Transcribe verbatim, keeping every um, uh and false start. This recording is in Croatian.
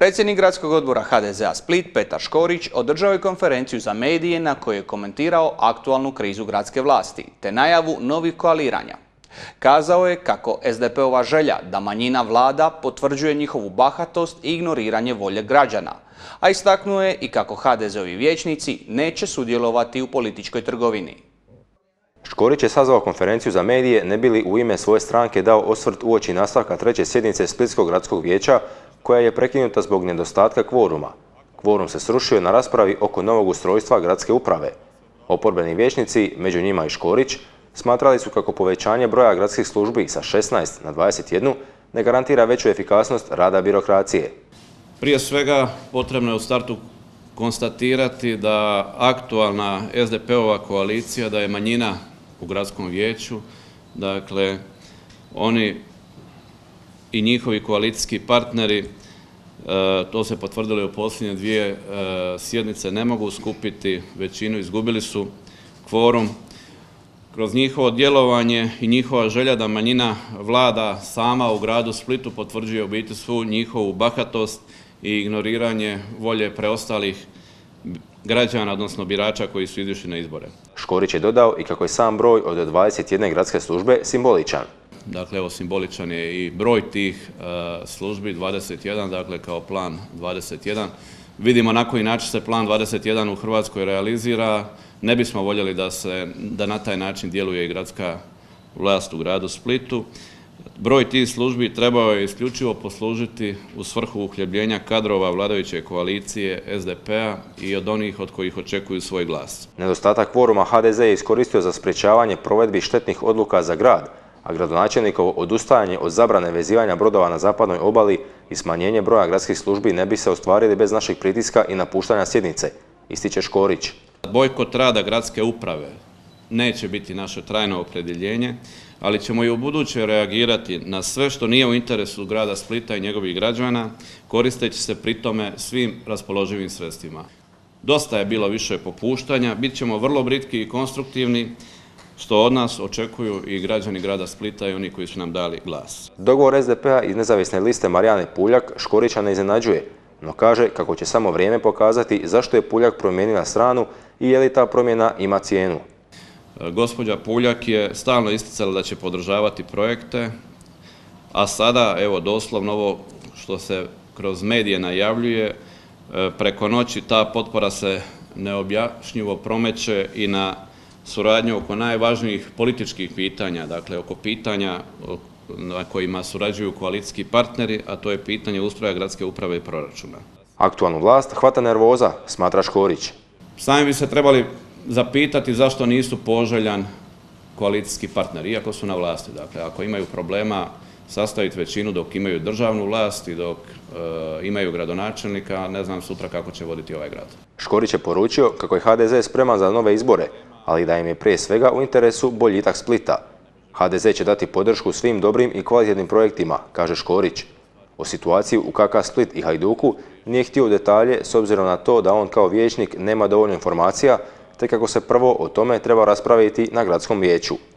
Predsjednik gradskog odbora ha de zea Split, Petar Škorić, održao je konferenciju za medije na kojoj je komentirao aktualnu krizu gradske vlasti, te najavu novih koaliranja. Kazao je kako es de pe ova želja da manjina vlada potvrđuje njihovu bahatost i ignoriranje volje građana, a istaknuo je i kako ha de zeovi vijećnici neće sudjelovati u političkoj trgovini. Škorić je sazvao konferenciju za medije ne bi li u ime svoje stranke dao osvrt uoči nastavka treće sjednice Splitskog gradskog vijeća, koja je prekinuta zbog nedostatka kvoruma. Kvorum se srušio na raspravi oko novog ustrojstva gradske uprave. Oporbeni vijećnici, među njima i Škorić, smatrali su kako povećanje broja gradskih službi sa šesnaest na dvadeset jedan ne garantira veću efikasnost rada birokracije. Prije svega potrebno je u startu konstatirati da aktualna es de pe ova koalicija, da je manjina u gradskom vijeću, dakle oni i njihovi koalicijski partneri, to se potvrdilo u posljednje dvije sjednice, ne mogu skupiti većinu, izgubili su kvorum. Kroz njihovo djelovanje i njihova želja da manjina vlada sama u gradu Splitu potvrđuje u biti svu njihovu bahatost i ignoriranje volje preostalih građana, odnosno birača koji su izišli na izbore. Škorić je dodao i kako je sam broj od dvadeset jedne gradske službe simboličan. Dakle, evo, simboličan je i broj tih službi, dvadeset jedan, dakle kao plan dvadeset jedan. Vidimo na koji način se plan dvadeset jedan u Hrvatskoj realizira. Ne bismo voljeli da se, da na taj način djeluje i gradska vlast u gradu Splitu. Broj tih službi trebao je isključivo poslužiti u svrhu uhljebljenja kadrova vladajuće koalicije es de pe-a i od onih od kojih očekuju svoj glas. Nedostatak kvoruma ha de ze je iskoristio za sprječavanje provedbi štetnih odluka za grad, a gradonačelnikovo odustajanje od zabrane vezivanja brodova na zapadnoj obali i smanjenje broja gradskih službi ne bi se ostvarili bez naših pritiska i napuštanja sjednice, ističe Škorić. Bojkot rada gradske uprave neće biti naše trajno opredjeljenje, ali ćemo i u buduće reagirati na sve što nije u interesu grada Splita i njegovih građana, koristeći se pri tome svim raspoloživim sredstvima. Dosta je bilo više popuštanja, bit ćemo vrlo britki i konstruktivni, što od nas očekuju i građani grada Splita i oni koji su nam dali glas. Dogovor es de pe-a iz nezavisne liste Marijane Puljak Škorića ne iznenađuje, no kaže kako će samo vrijeme pokazati zašto je Puljak promijenila stranu i je li ta promjena ima cijenu. Gospođa Puljak je stalno isticala da će podržavati projekte, a sada, evo, doslovno ovo što se kroz medije najavljuje, preko noći ta potpora se neobjašnjivo promeće i na suradnju oko najvažnijih političkih pitanja, dakle oko pitanja na kojima surađuju koalicijski partneri, a to je pitanje ustroja gradske uprave i proračuna. Aktualnu vlast hvata nervoza, smatra Škorić. Sami bi se trebali zapitati zašto nisu poželjan koalicijski partneri, iako su na vlasti. Dakle, ako imaju problema sastaviti većinu dok imaju državnu vlast i dok e, imaju gradonačelnika, ne znam sutra kako će voditi ovaj grad. Škorić je poručio kako je ha de ze spreman za nove izbore, ali da im je prije svega u interesu boljitak Splita. ha de ze će dati podršku svim dobrim i kvalitetnim projektima, kaže Škorić. O situaciji u ka ka Split i Hajduku nije htio detalje s obzirom na to da on kao vijećnik nema dovoljno informacija, te kako se prvo o tome treba raspraviti na gradskom vijeću.